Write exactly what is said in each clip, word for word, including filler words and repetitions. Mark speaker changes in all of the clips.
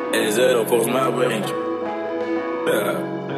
Speaker 1: En zero volgens mij op eentje. Ja.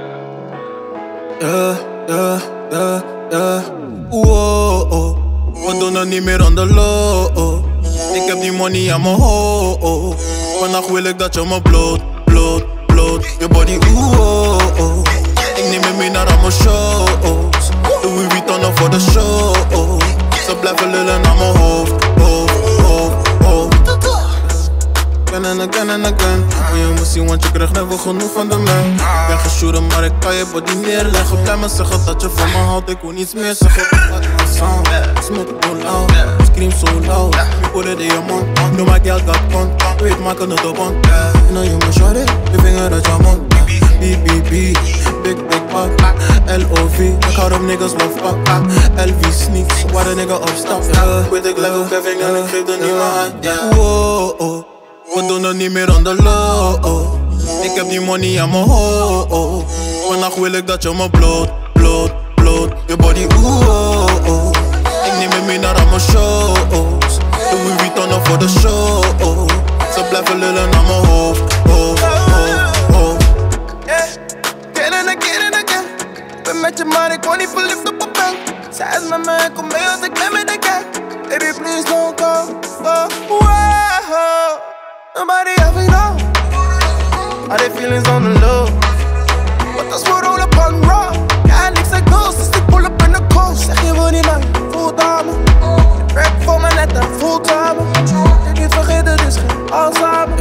Speaker 2: Ja, ja, ja, ja. Wow, oh. We doen het niet meer on the low, oh. Ik heb die money aan mijn ho, oh. Vannacht wil ik dat je me bloot, bloot, bloot. Je body, oeh, oh, oh. Ik neem je mee naar al mijn shows. Louis Vuitton voor de show, oh. Ze blijven lullen aan mijn hoofd, hoofd, hoofd, hoofd. Again and again and again. Maar je moet zien, want je krijgt never genoeg van de man. Ik ben gesjoeren, maar ik kan je body neerleggen. Blijf me zeggen dat je van me houdt, ik wil niets meer zeggen. Laat me sound, smoke it loud, scream so loud. You put it in your mouth, no my girl got fun. Weet, maken het op on. You know you must shut it, je vinger uit je mond. B B B, big big pak, L O V. Ik hou op niggas love pak, L V sneaks, waar de nigga op stap. Weet ik lekker Kevin en ik geef er niet meer aan. Wow, oh. We doen het niet meer on the low, oh. Ik heb die money aan mijn ho, oh. Vannacht wil ik dat je me bloot, bloot, bloot. Je body, oeh, oh, oh. Ik neem je mee naar al mijn shows. Louis Vuitton voor de show, oh. Ze blijven lullen aan mijn hoofd, hoofd, hoofd, hoofd.
Speaker 3: Again and again and again. Ben met je maar ik word niet verliefd op een bank. Zij is met mij, kom mee als ik ben met de gang. Baby please don't go, oh, wow. Nobody ever know. All their feelings on the low. But als we roll up on raw. Ja, niks like ghost, dus ik pull up in de coast. Zeg je wil niet naar je fulltime. Rap voor me net een fulltime. Je niet vergeten, dus geen Alzheimer.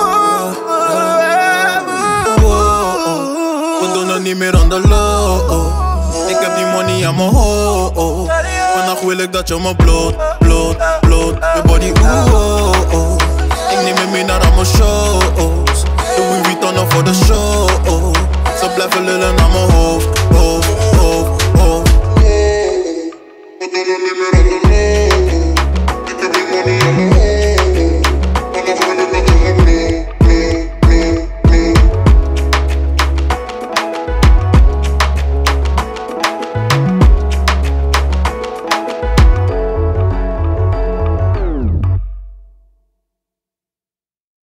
Speaker 2: We doen het niet meer on the low, oh. Ik heb die money aan mijn ho, oh. Vannacht wil ik dat je me bloot, bloot, bloot. Je body, oeh, oh, oh.